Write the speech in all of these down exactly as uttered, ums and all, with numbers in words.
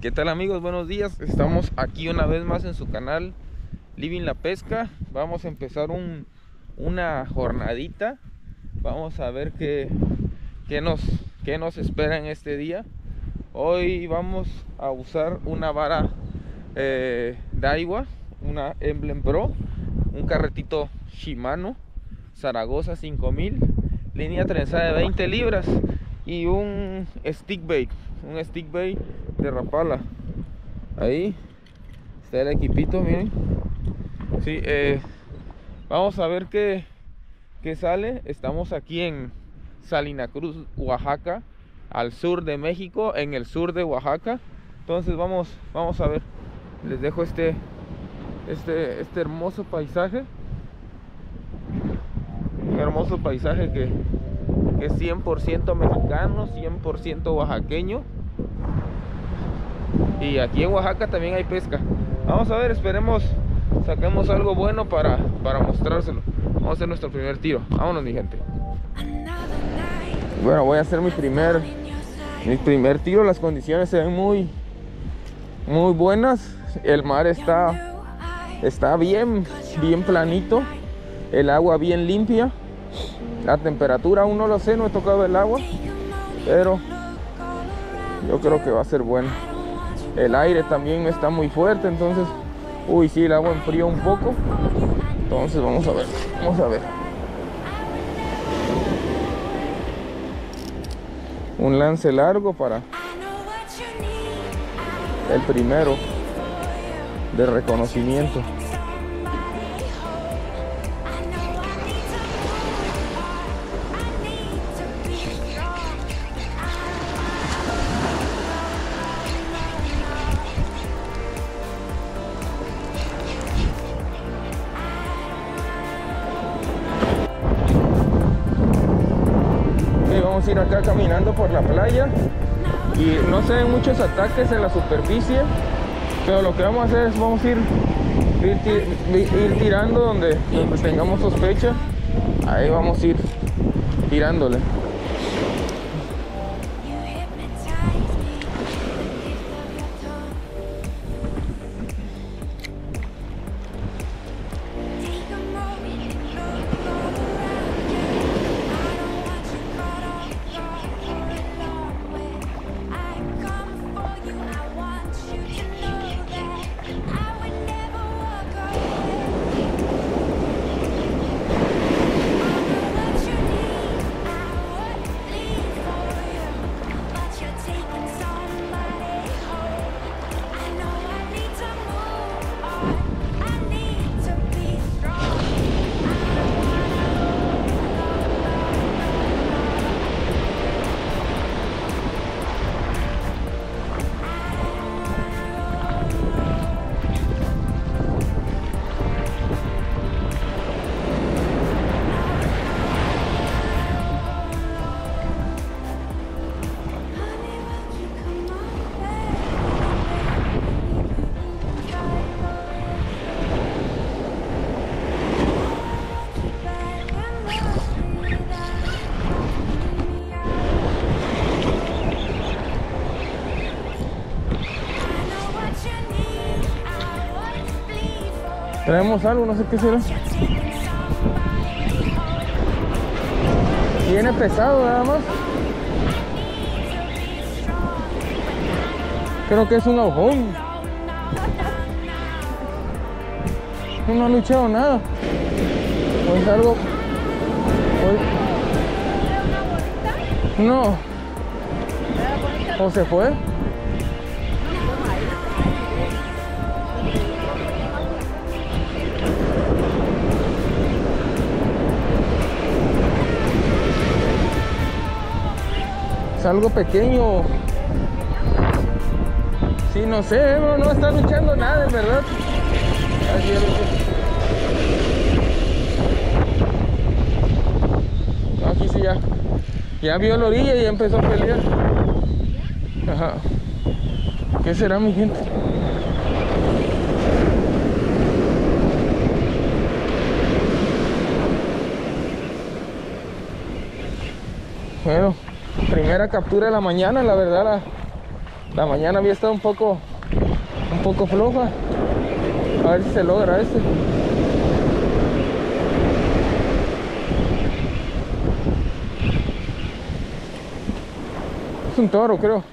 ¿Qué tal, amigos? Buenos días. Estamos aquí una vez más en su canal Living la Pesca. Vamos a empezar un, una jornadita. Vamos a ver qué, qué, nos, qué nos espera en este día. Hoy vamos a usar una vara eh, Daiwa, una Emblem Pro, un carretito Shimano Zaragoza cinco mil, línea trenzada de veinte libras y un stick bait, un stick bait de Rapala. Ahí está el equipito, miren. Sí, eh, vamos a ver qué, qué sale. Estamos aquí en Salina Cruz, Oaxaca, al sur de México, en el sur de Oaxaca. Entonces vamos, vamos a ver. Les dejo este, este, este hermoso paisaje. Un hermoso paisaje que, que es cien por ciento mexicano, cien por ciento oaxaqueño. Y aquí en Oaxaca también hay pesca. Vamos a ver, esperemos saquemos algo bueno para, para mostrárselo. Vamos a hacer nuestro primer tiro. Vámonos, mi gente. Bueno, voy a hacer mi primer mi primer tiro. Las condiciones se ven muy muy buenas. El mar está está bien bien planito, el agua bien limpia. La temperatura aún no lo sé, no he tocado el agua, pero yo creo que va a ser bueno. El aire también no está muy fuerte, entonces, uy, sí, el agua enfrió un poco. Entonces vamos a ver, vamos a ver. Un lance largo para el primero de reconocimiento. Vamos a ir acá caminando por la playa y no se ven muchos ataques en la superficie, pero lo que vamos a hacer es vamos a ir, ir, ir tirando donde, donde tengamos sospecha. Ahí vamos a ir tirándole. Traemos algo, no sé qué será. Viene pesado nada más. Creo que es un aujón. No ha luchado nada. O es algo. O... No. ¿O se fue? Algo pequeño. Sí, no sé, bro, no está luchando nada, en verdad. Así es. No, aquí sí ya. Ya vio la orilla y ya empezó a pelear. Ajá. ¿Qué será, mi gente? Bueno, primera captura de la mañana, la verdad la, La mañana había estado un poco, un poco floja. A ver si se logra este. Es un toro, creo.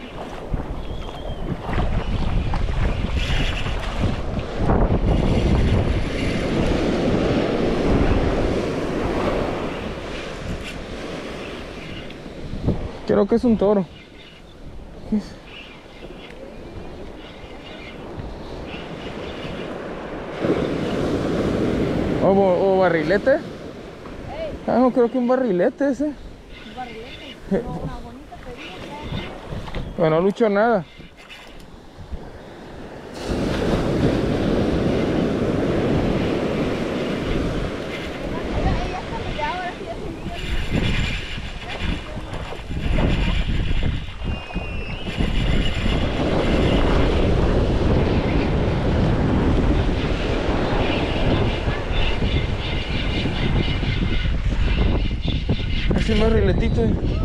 Creo que es un toro. ¿Qué es? ¿O, o barrilete? Ah, no, creo que un barrilete ese. ¿Un barrilete? No, una bonita pedida. Bueno, no lucho nada. Así un barriletito.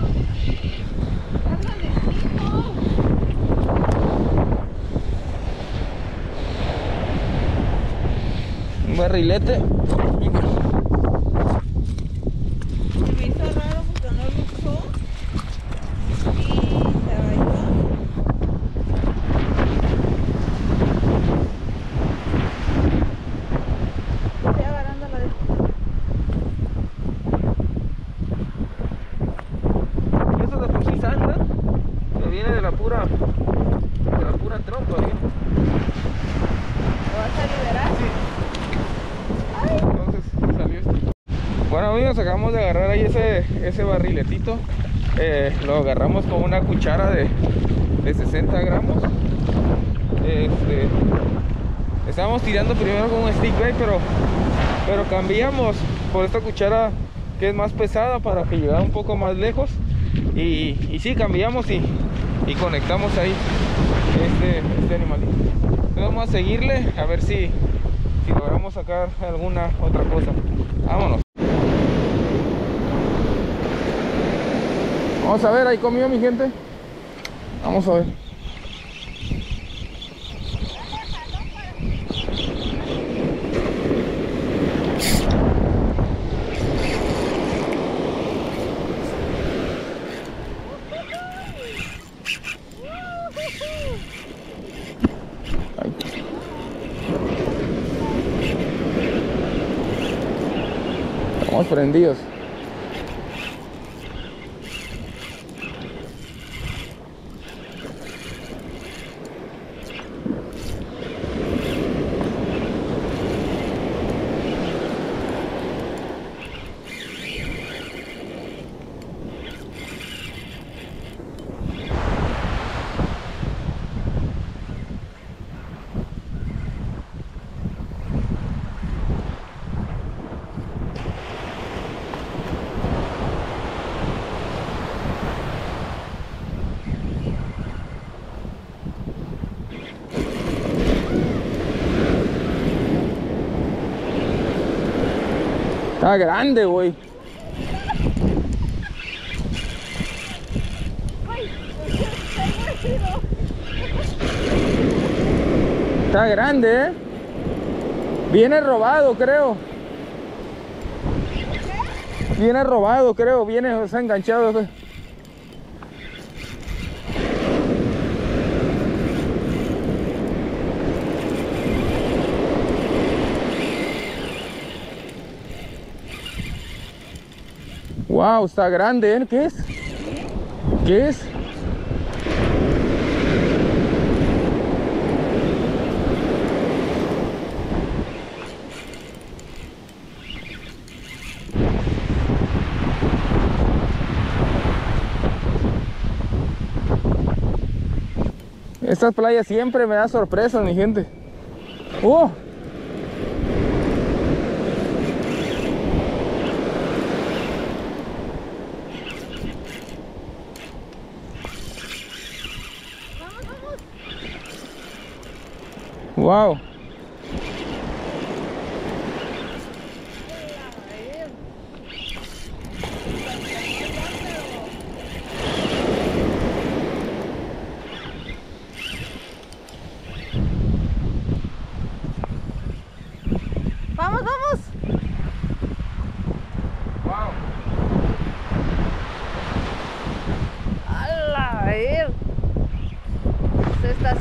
Un barrilete. Se me hizo raro porque no luchó y se rayó. Estoy agarrando la de... Eso de por sí salta, que viene de la pura, de la pura trompa, ¿eh? ¿Lo vas a liberar? Sí. Entonces salió esto. Bueno amigos, acabamos de agarrar ahí ese, ese barriletito. Eh, lo agarramos con una cuchara de, de sesenta gramos. Este, estábamos tirando primero con un stick bait, pero, pero cambiamos por esta cuchara que es más pesada para que llegara un poco más lejos. Y, y sí, cambiamos y, y conectamos ahí este, este animalito. Entonces vamos a seguirle a ver si, si logramos sacar alguna otra cosa. Vámonos. Vamos a ver, ahí comió mi gente. Vamos a ver. Ahí. Estamos prendidos. Está grande, güey. Está grande, ¿eh? Viene robado, creo. Viene robado, creo. Viene, o sea, enganchado. Wow, está grande, ¿eh? ¿Qué es? ¿Qué es? Estas playas siempre me da sorpresas, mi gente. ¡Oh! Wow.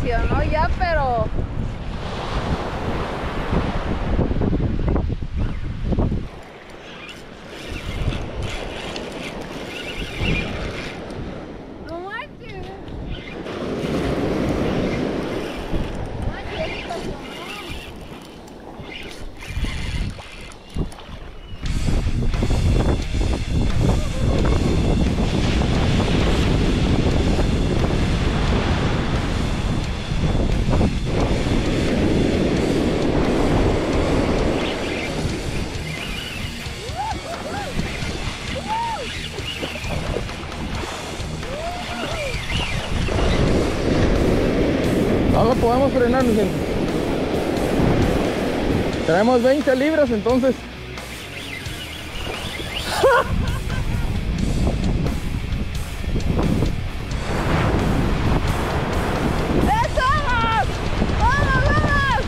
estacionó ya, pero... No manches. No manches, estacionó. No lo podemos frenar, mi gente. Traemos veinte libras, entonces. ¡Eso! ¡Vamos! ¡Vamos!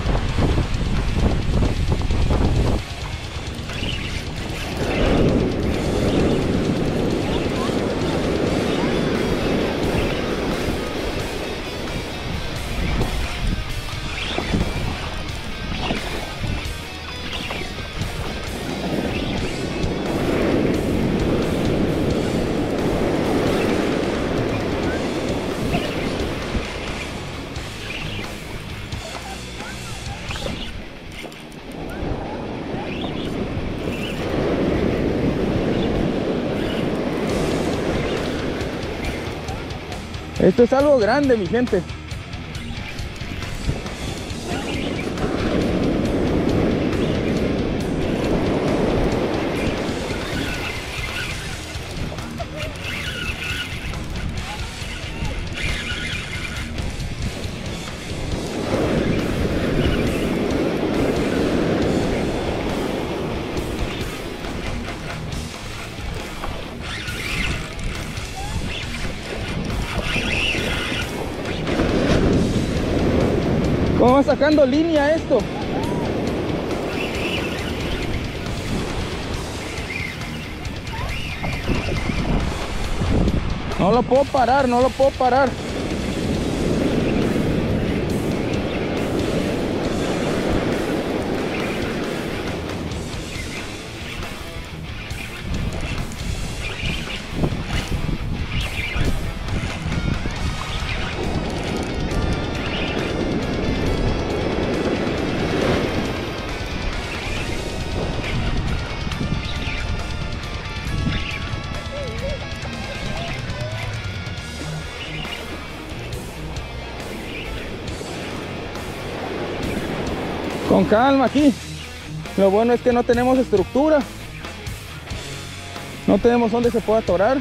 Esto es algo grande, mi gente. ¿Cómo va sacando línea esto? No lo puedo parar, no lo puedo parar. Con calma aquí. Lo bueno es que no tenemos estructura. No tenemos donde se pueda atorar.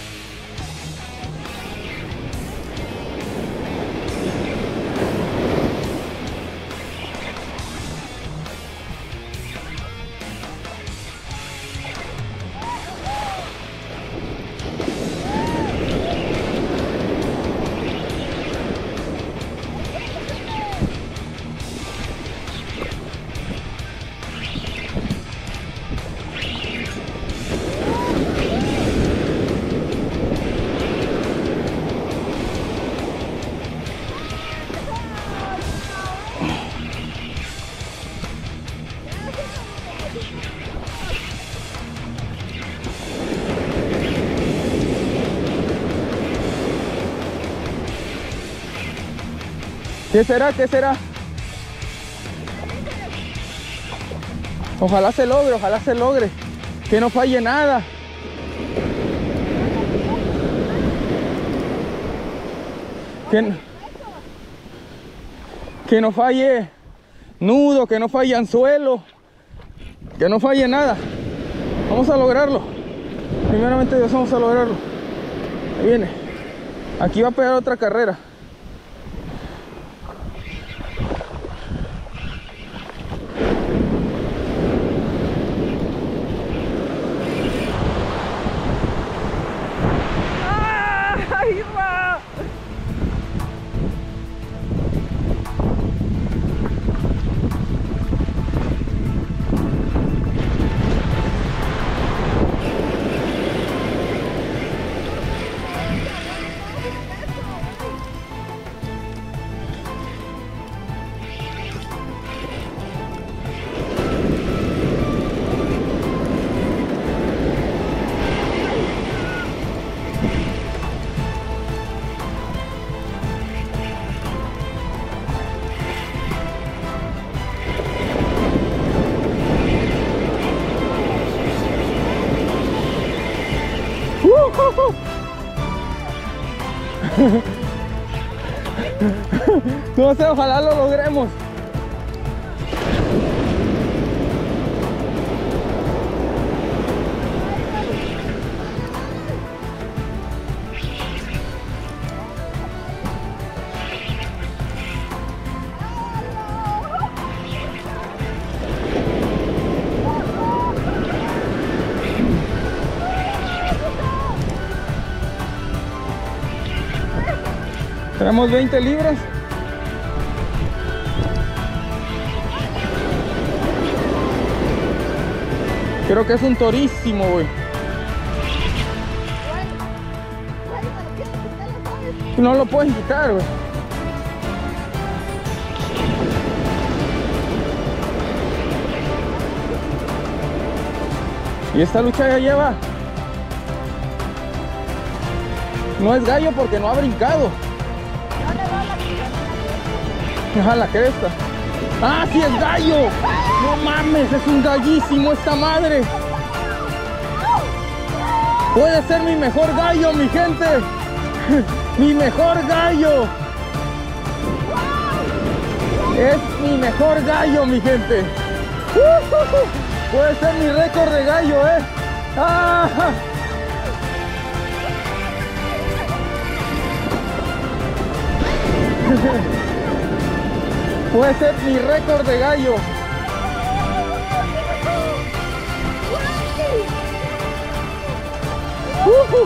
¿Qué será? ¿Qué será? Ojalá se logre, ojalá se logre. Que no falle nada. Que, que no falle nudo, que no falle anzuelo, que no falle nada. Vamos a lograrlo. Primeramente Dios, vamos a lograrlo. Ahí viene. Aquí va a pegar otra carrera. Uh-huh. No sé, ojalá lo logremos. Tenemos veinte libras. Creo que es un torísimo, güey. No lo pueden quitar, güey. Y esta lucha ya lleva. No es gallo porque no ha brincado. Ajá, la cresta. ¡Ah, sí es gallo! ¡No mames! ¡Es un gallísimo esta madre! Puede ser mi mejor gallo, mi gente. ¡Mi mejor gallo! Es mi mejor gallo, mi gente. Puede ser mi récord de gallo, ¿eh? ¡Ah! Puede ser mi récord de gallo. Uh-huh.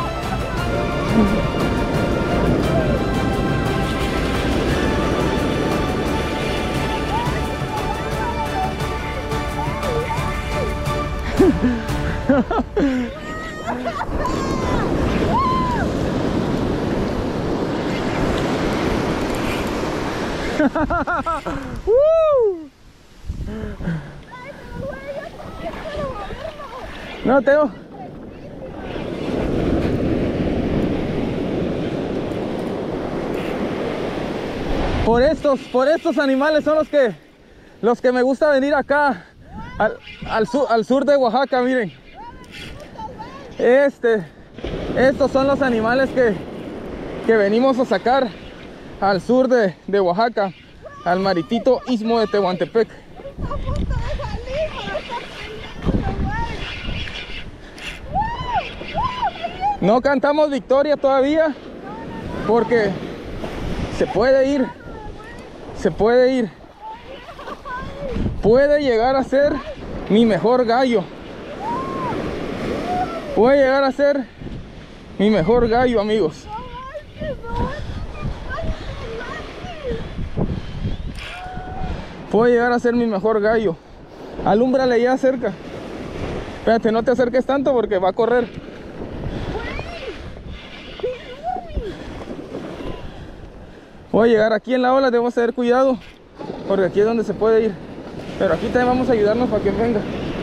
uh. No, Teo. Por estos, por estos animales son los que los que me gusta venir acá al, al, sur, al sur de Oaxaca, miren. Este, estos son los animales que, que venimos a sacar al sur de, de Oaxaca, al maritito istmo de Tehuantepec. No cantamos victoria todavía porque se puede ir, se puede ir, puede llegar a ser mi mejor gallo, puede llegar a ser mi mejor gallo, amigos. Puede llegar a ser mi mejor gallo. Alúmbrale ya cerca. Espérate, no te acerques tanto porque va a correr. Voy a llegar aquí en la ola, debemos tener cuidado porque aquí es donde se puede ir. Pero aquí también vamos a ayudarnos para que venga.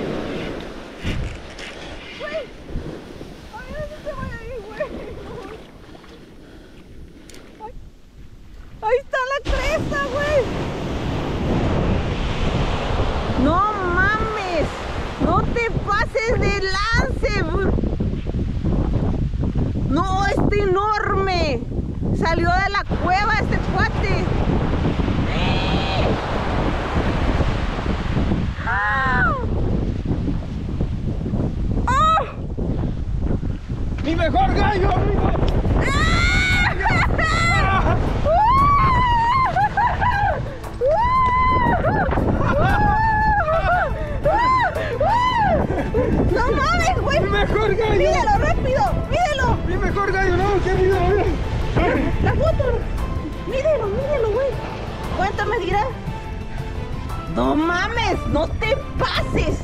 Ahí está la cresta, güey. No mames, no te pases de lance, güey. No, está enorme. Salió de la cueva este cuate. ¡Ah! ¡Oh! ¡Mi mejor gallo, amigo! ¡No mames, güey! ¡Mi mejor gallo! ¡Mídelo, rápido! ¡Mídelo! ¡Mi mejor gallo! ¡No! ¡Qué miedo! La foto. Mídelo, mídelo, güey. ¿Cuánto me dirá? No mames, no te pases.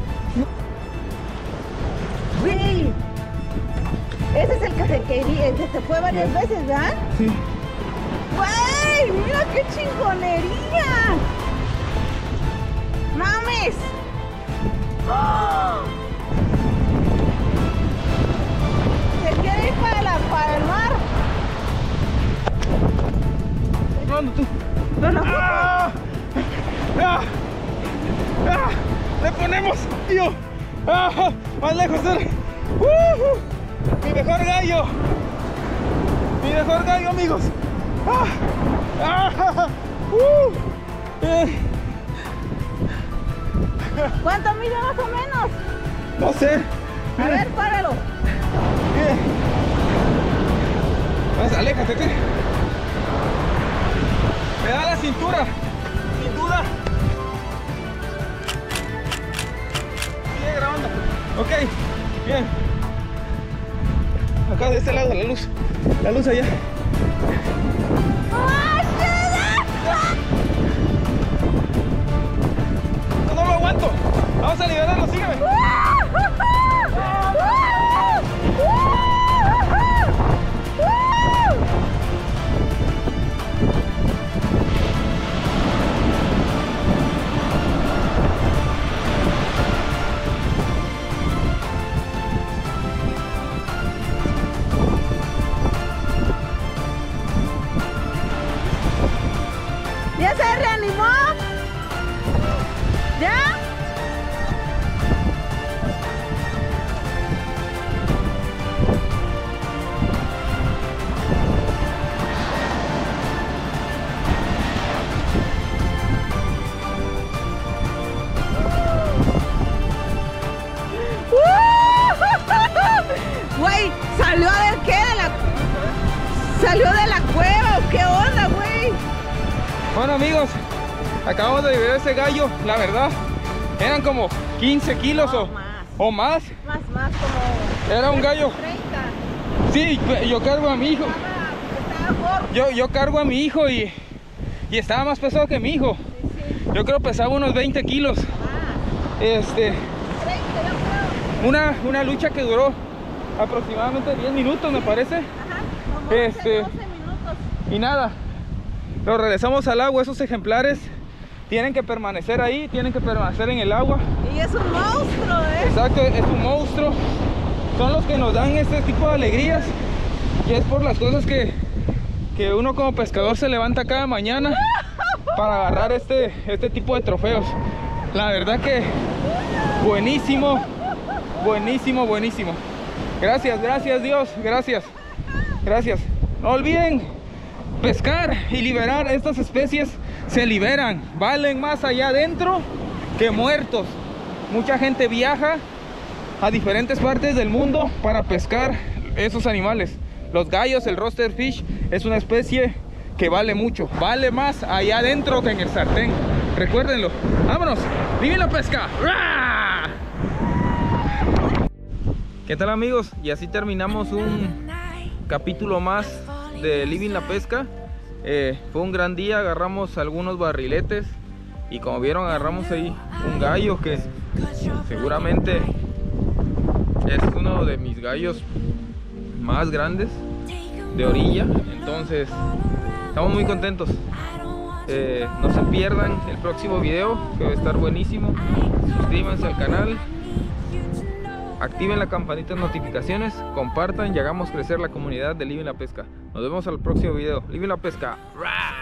Güey. Ese es el que se quería, el que se fue varias veces, ¿verdad? Sí. Güey, mira qué chingonería. Mames. ¡Oh! Se quiere ir para, la, para el mar. ¿Dónde tú? No, no. ¡Ah! ¡Ah! ¡Ah! ¡Le ponemos! ¡Tío! ¡Ah! ¡Más lejos! ¡Uh! Mi mejor gallo. Mi mejor gallo, amigos. Ah, ah, uh, eh. ¿Cuánto mide más o menos? No sé. A ver, páralo. Eh. Vas, aléjate, ¿qué? Me da la cintura, sin duda. Sigue grabando. Ok, bien. Acá de este lado, la luz. La luz allá. No, no lo aguanto. Vamos a liberarlo, sígueme. ¿Ya se reanimó? ¿Ya? Güey, ¿salió de qué? ¿De la... ¿Salió de la cueva o qué onda, güey? Bueno, amigos, acabamos de liberar ese gallo. La verdad, eran como quince kilos No, o más. o más. Más, más, como... Era un gallo. treinta. Sí, yo cargo a mi hijo. Estaba, estaba gordo. Yo, yo cargo a mi hijo y, y estaba más pesado que mi hijo. Sí, sí. Yo creo pesaba unos veinte kilos. Ah, Este, treinta, yo creo. una, una lucha que duró aproximadamente diez minutos, me parece. Ajá, como Este- doce minutos. Y nada, lo regresamos al agua. Esos ejemplares tienen que permanecer ahí, tienen que permanecer en el agua. Y es un monstruo, ¿eh? Exacto, es un monstruo. Son los que nos dan este tipo de alegrías. Y es por las cosas que, que uno como pescador se levanta cada mañana para agarrar este, este tipo de trofeos. La verdad que buenísimo, buenísimo, buenísimo. Gracias, gracias Dios, gracias, gracias. No olviden pescar y liberar estas especies. Se liberan, valen más allá adentro que muertos. Mucha gente viaja a diferentes partes del mundo para pescar esos animales. Los gallos, el roster fish, es una especie que vale mucho, vale más allá adentro que en el sartén. Recuérdenlo. Vámonos, vive la pesca. ¡Ra! ¿Qué tal, amigos? Y así terminamos un capítulo más de Living la Pesca. Eh, fue un gran día, agarramos algunos barriletes y como vieron agarramos ahí un gallo que seguramente es uno de mis gallos más grandes de orilla. Entonces estamos muy contentos. Eh, no se pierdan el próximo video, que va a estar buenísimo. Suscríbanse al canal, activen la campanita de notificaciones, compartan y hagamos crecer la comunidad de Living la Pesca. Nos vemos al próximo video. Living la Pesca. ¡Ra!